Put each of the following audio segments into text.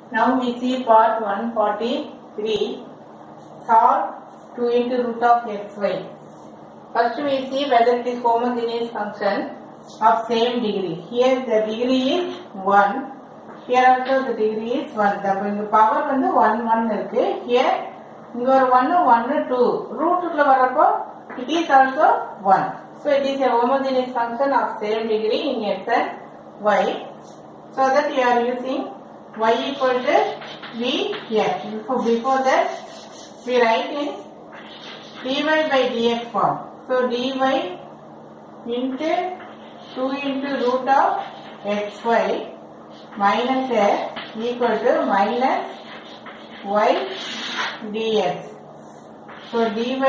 Now we see part 143. Solve 2 into root of xy. First we see whether it is homogeneous function of same degree. Here the degree is 1. Here also the degree is 1. The power வந்து 1 1 இருக்கு. Here இங்க ஒரு 1 1 2. ரூட்ல வரப்போ it is also 1. So it is a homogeneous function of same degree in x and y. So that you are using y equal to vx. Before that we write in dy by dx form. So dy into 2 into root of xy minus x equal to minus y dx. So dy by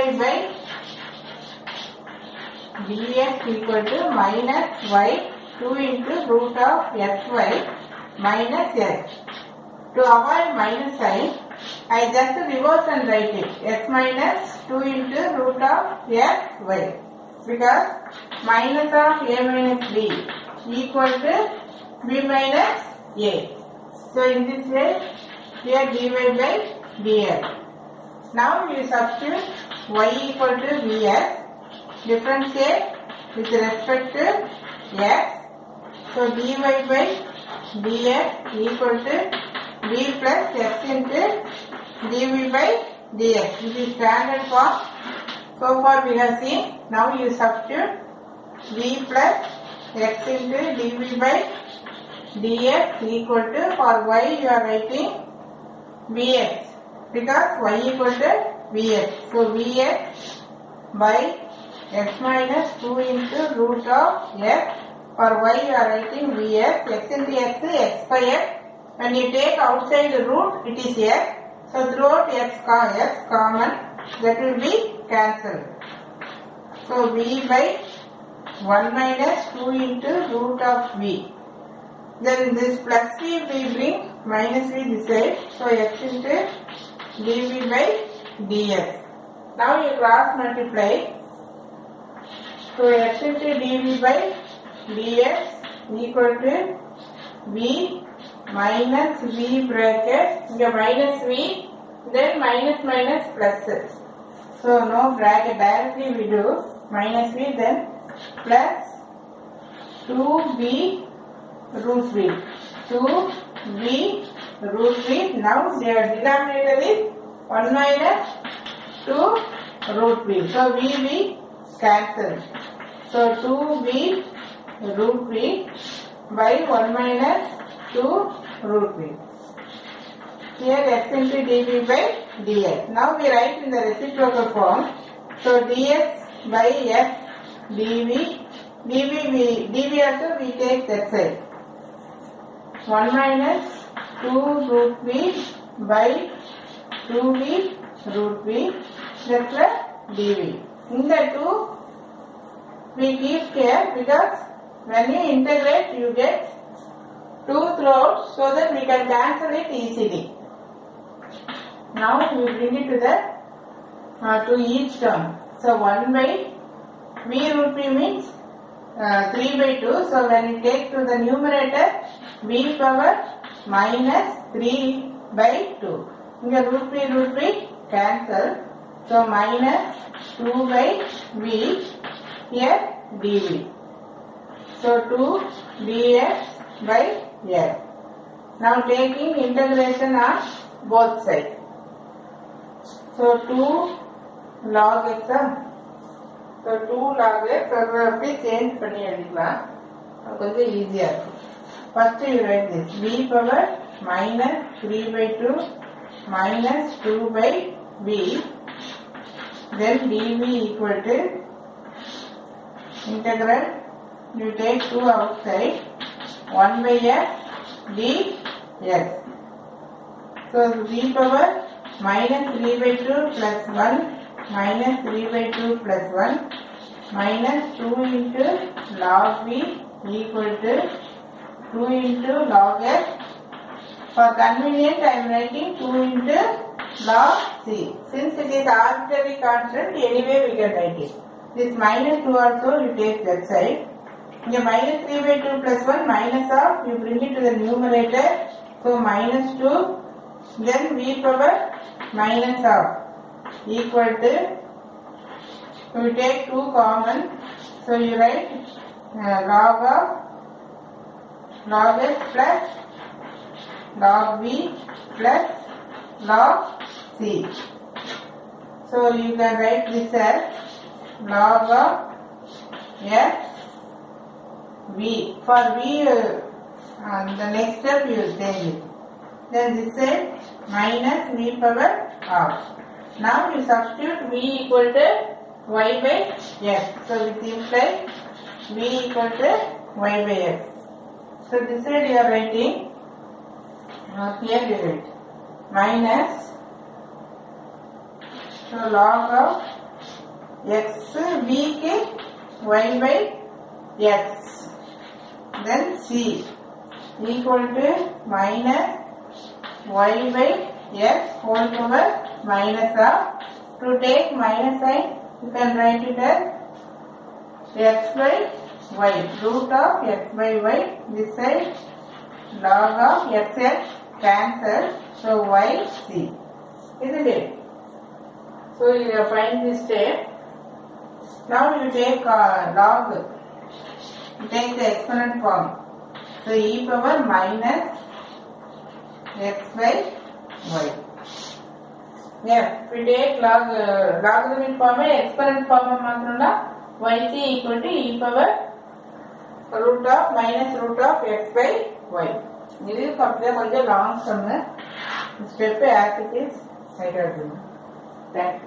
dx equal to minus y 2 into root of xy minus x. To avoid minus sign, I just reverse and write it. X minus 2 into root of xy. Because minus of a minus b equal to b minus a. So in this way, here dy by dx. Now you substitute y equal to vx. Differentiate with respect to x. So dy by dx equal to b plus x into dv by dx. This is standard form. So far we have seen. Now you substitute b plus x into dv by dx equal to, for y you are writing vx because y equal to vx. So vx by x minus 2 into root of x. For y you are writing vx, x into x by x. When you take outside the root, it is x. So throughout x common, that will be cancelled. So v by 1 minus 2 into root of v. Then this plus v we bring, minus v this side. So x into dv by dx. Now you cross multiply. So x into dv by dx equal to v minus v bracket, here minus v, then minus minus plus. So no bracket, directly we do minus v, then plus 2v root v, 2v root v. Now their denominator is 1 minus 2 root v. So v cancelled. So 2v root v by 1 minus 2 root v. Here x into dv by dx. Now we write in the reciprocal form. So dx by x dv also we take that side. 1 minus 2 root v by 2v root v plus dv. In the 2 we keep here because when you integrate you get 2 throughout, so that we can cancel it easily. Now we bring it to the to each term. So 1 by v root v means 3 by 2. So when you take to the numerator, v power minus 3 by 2. Here root v cancel. So minus 2 by v here dv. So 2 dx by x. Now taking integration on both sides. So 2 log x. So 2 log x. So we change பண்ணி எழுதிக்கலாம். கொஞ்சம் ஈஸியா இருக்கும். First you write this v power minus 3 by 2 minus 2 by v. Then dv equal to integral. You take 2 outside. 1 by x dx. So v power minus 3 by 2 plus 1 minus 3 by 2 plus 1 minus 2 into log v equal to 2 into log x. For convenience I am writing 2 into log c. Since it is arbitrary constant, anyway we can write it. This minus 2 also you take that side. Here minus 3 by 2 plus 1 minus of, you bring it to the numerator. So So minus 2, then v power minus half equal to, so we take 2 common, so you write log x plus log v plus log c. So you can write this as log of x v. For v, the next step you change it. Then this side minus v power half. Now you substitute v equal to y by x. So it implies v equal to y by x. So this side you are writing, here you write minus, so log of x v ke y by x, then c equal to minus y by x whole power minus half. To take minus sign, you can write it as x by y, root of x by y, this side log of x cancel, so y c, isn't it? So you find this step. Now you take log, you take the exponent form, so e power minus x by y. Yes, we take logarithmic form, exponent form matruna yc equal to e power root of minus root of x by y. This is கொஞ்சம் long sum. Step as it is. Thank you.